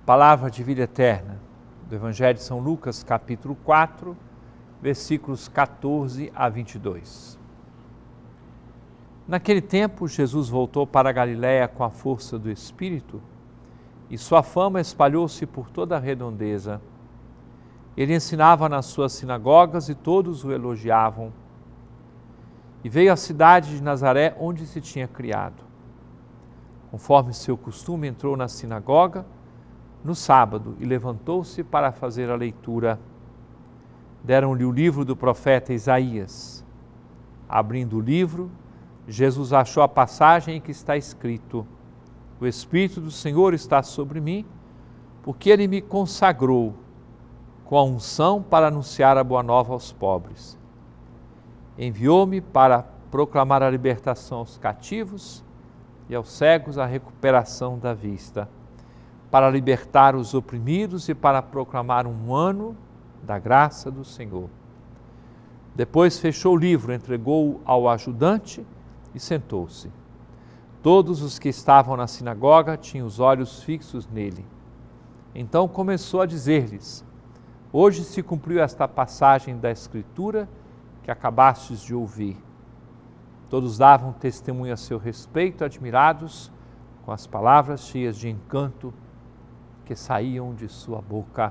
Palavra de vida eterna, do Evangelho de São Lucas, capítulo 4, versículos 14 a 22. Naquele tempo, Jesus voltou para a Galiléia com a força do Espírito, e sua fama espalhou-se por toda a redondeza. Ele ensinava nas suas sinagogas e todos o elogiavam. E veio à cidade de Nazaré, onde se tinha criado. Conforme seu costume, entrou na sinagoga no sábado e levantou-se para fazer a leitura. Deram-lhe o livro do profeta Isaías. Abrindo o livro, Jesus achou a passagem em que está escrito: O Espírito do Senhor está sobre mim, porque Ele me consagrou com a unção para anunciar a boa nova aos pobres. Enviou-me para proclamar a libertação aos cativos e aos cegos a recuperação da vista, para libertar os oprimidos e para proclamar um ano da graça do Senhor. Depois fechou o livro, entregou-o ao ajudante e sentou-se. Todos os que estavam na sinagoga tinham os olhos fixos nele. Então começou a dizer-lhes: Hoje se cumpriu esta passagem da Escritura que acabastes de ouvir. Todos davam testemunho a seu respeito, admirados com as palavras cheias de encanto que saíam de sua boca.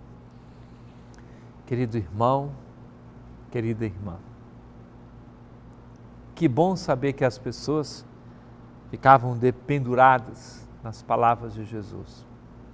Querido irmão, querida irmã, que bom saber que as pessoas ficavam dependuradas nas palavras de Jesus.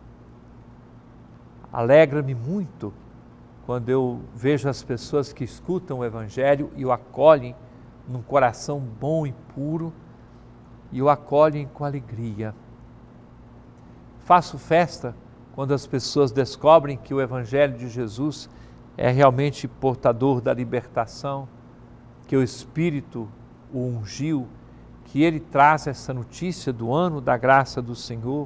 Alegra-me muito quando eu vejo as pessoas que escutam o Evangelho e o acolhem num coração bom e puro e o acolhem com alegria. Faço festa quando as pessoas descobrem que o Evangelho de Jesus é realmente portador da libertação, que o Espírito o ungiu, que ele traz essa notícia do ano da graça do Senhor,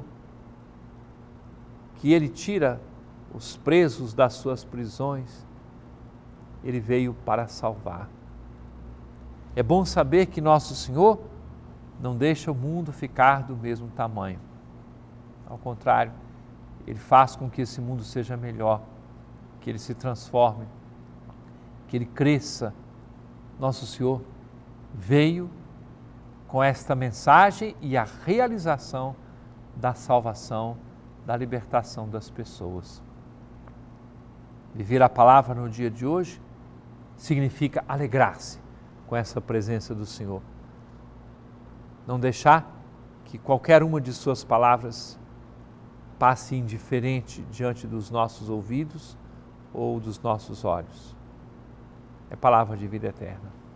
que ele tira os presos das suas prisões, ele veio para salvar. É bom saber que nosso Senhor não deixa o mundo ficar do mesmo tamanho. Ao contrário, Ele faz com que esse mundo seja melhor, que ele se transforme, que ele cresça. Nosso Senhor veio com esta mensagem e a realização da salvação, da libertação das pessoas. Viver a palavra no dia de hoje significa alegrar-se com essa presença do Senhor. Não deixar que qualquer uma de suas palavras passe indiferente diante dos nossos ouvidos ou dos nossos olhos. É palavra de vida eterna.